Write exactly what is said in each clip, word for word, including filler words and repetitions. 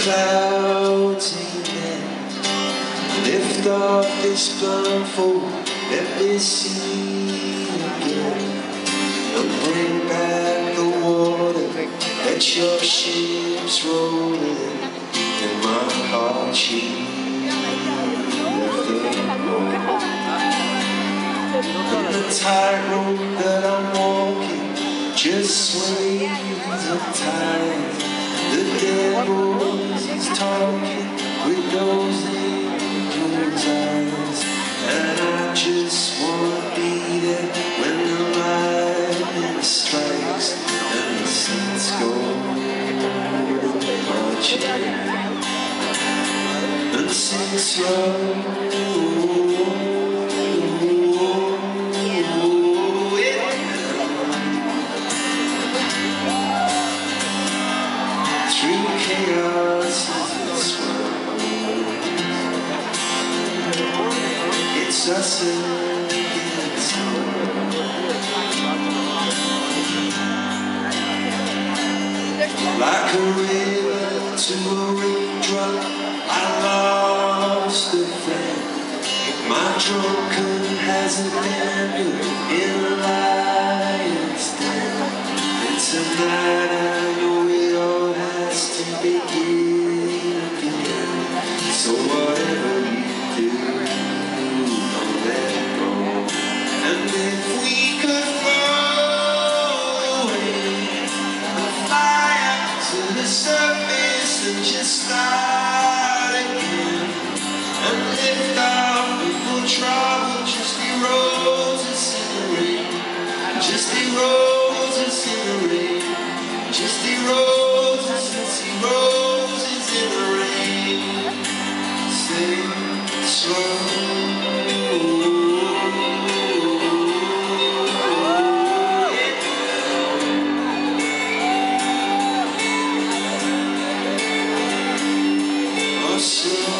clouds amen. Lift off this blindfold, let me see again. And bring back the water, let your ships roll in. And my heart she'll and the tightrope that I'm walking just sways uptight. The devil, he's talking with those angels' eyes. And I just wanna be there when the lightning strikes and the saints go marching and sing slow. Through chaos this world, it's us against the world. Like a river to a raindrop, I lost a friend. My drunken has abandoned in a lion's den. It's a night I know it all has to begin again. So whatever you do, don't let it go. And if we could float away and fly up to the surface and just start again, and lift off before trouble just erodes us in the rain, just erodes us in the rain, just erodes us, erodes us in the rain. Stay slow. Oh, slow.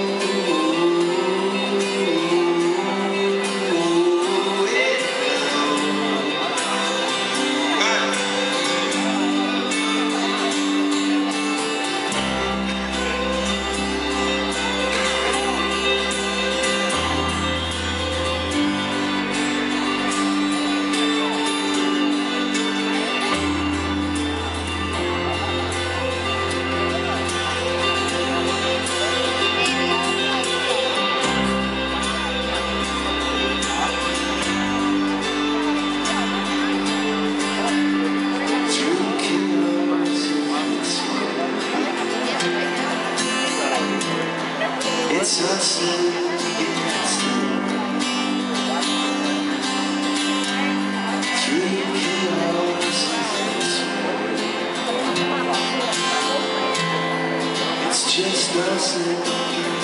It's us against the world. Through chaos this world. It's just us against